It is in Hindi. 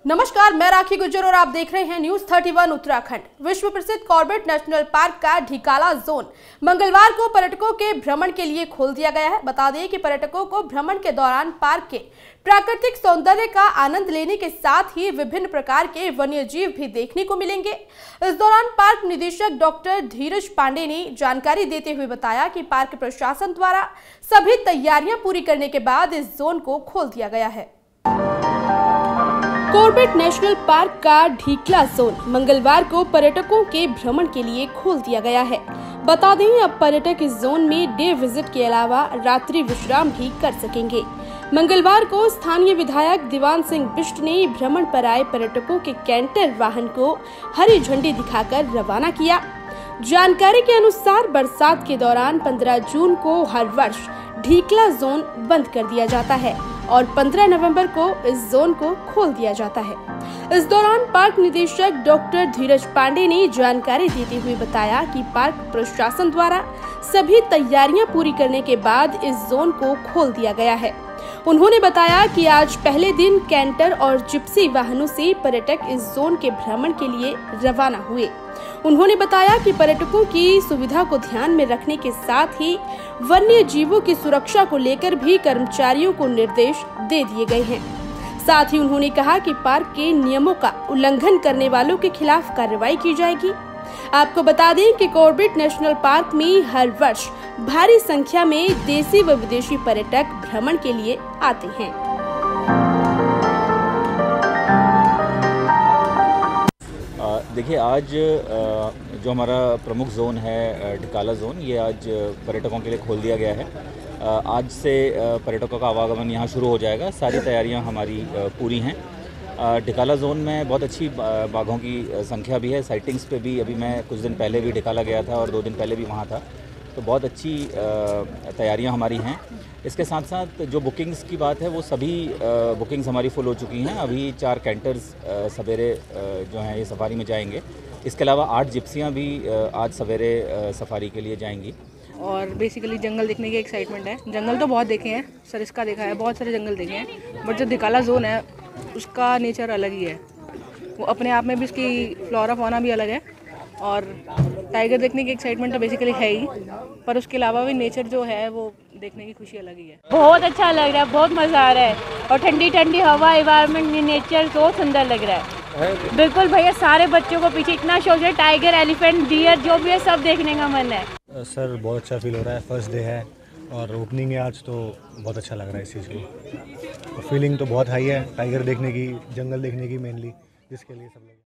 नमस्कार, मैं राखी गुज्जर और आप देख रहे हैं न्यूज 31 उत्तराखंड। विश्व प्रसिद्ध कॉर्बेट नेशनल पार्क का ढिकाला जोन मंगलवार को पर्यटकों के भ्रमण के लिए खोल दिया गया है। बता दें कि पर्यटकों को भ्रमण के दौरान पार्क के प्राकृतिक सौंदर्य का आनंद लेने के साथ ही विभिन्न प्रकार के वन्य जीव भी देखने को मिलेंगे। इस दौरान पार्क निदेशक डॉक्टर धीरज पांडे ने जानकारी देते हुए बताया कि पार्क प्रशासन द्वारा सभी तैयारियां पूरी करने के बाद इस जोन को खोल दिया गया है। कॉर्बेट नेशनल पार्क का ढिकाला जोन मंगलवार को पर्यटकों के भ्रमण के लिए खोल दिया गया है। बता दें, अब पर्यटक इस जोन में डे विजिट के अलावा रात्रि विश्राम भी कर सकेंगे। मंगलवार को स्थानीय विधायक दीवान सिंह बिष्ट ने भ्रमण पर आए पर्यटकों के कैंटर वाहन को हरी झंडी दिखाकर रवाना किया। जानकारी के अनुसार बरसात के दौरान 15 जून को हर वर्ष ढिकाला जोन बंद कर दिया जाता है और 15 नवंबर को इस जोन को खोल दिया जाता है। इस दौरान पार्क निदेशक डॉक्टर धीरज पांडे ने जानकारी देते हुए बताया कि पार्क प्रशासन द्वारा सभी तैयारियां पूरी करने के बाद इस जोन को खोल दिया गया है। उन्होंने बताया कि आज पहले दिन कैंटर और जिप्सी वाहनों से पर्यटक इस जोन के भ्रमण के लिए रवाना हुए। उन्होंने बताया कि पर्यटकों की सुविधा को ध्यान में रखने के साथ ही वन्य जीवों की सुरक्षा को लेकर भी कर्मचारियों को निर्देश दे दिए गए हैं। साथ ही उन्होंने कहा कि पार्क के नियमों का उल्लंघन करने वालों के खिलाफ कार्रवाई की जाएगी। आपको बता दें कि कॉर्बेट नेशनल पार्क में हर वर्ष भारी संख्या में देशी व विदेशी पर्यटक भ्रमण के लिए आते हैं। देखिए, आज जो हमारा प्रमुख जोन है ढिकाला जोन, ये आज पर्यटकों के लिए खोल दिया गया है। आज से पर्यटकों का आवागमन यहाँ शुरू हो जाएगा। सारी तैयारियाँ हमारी पूरी हैं। ढिकाला जोन में बहुत अच्छी बाघों की संख्या भी है। साइटिंग्स पे भी अभी मैं कुछ दिन पहले भी ढिकाला गया था और 2 दिन पहले भी वहाँ था, तो बहुत अच्छी तैयारियां हमारी हैं। इसके साथ साथ जो बुकिंग्स की बात है, वो सभी बुकिंग्स हमारी फुल हो चुकी हैं। अभी 4 कैंटर्स सवेरे जो हैं ये सफारी में जाएंगे। इसके अलावा 8 जिप्सियां भी आज सवेरे सफारी के लिए जाएंगी। और बेसिकली जंगल देखने की एक्साइटमेंट है। जंगल तो बहुत देखे हैं, सरिस्का देखा है, बहुत सारे जंगल देखे हैं, बट जो ढिकाला जोन है उसका नेचर अलग ही है। वो अपने आप में भी उसकी फ्लोरा फौना भी अलग है और टाइगर देखने की एक्साइटमेंट तो बेसिकली है ही, पर उसके अलावा भी नेचर जो है वो देखने की खुशी अलग ही है। बहुत अच्छा लग रहा है, बहुत मज़ा आ रहा है और ठंडी ठंडी हवा, एनवायरनमेंट, नेचर बहुत सुंदर लग रहा है। बिल्कुल भैया, सारे बच्चों को पीछे इतना शौक है, टाइगर, एलिफेंट, डियर जो भी है सब देखने का मन है। सर बहुत अच्छा फील हो रहा है। फर्स्ट डे है और ओपनिंग है आज, तो बहुत अच्छा लग रहा है इस चीज़ को। फीलिंग तो बहुत हाई है टाइगर देखने की, जंगल देखने की मेनली, जिसके लिए सब लोग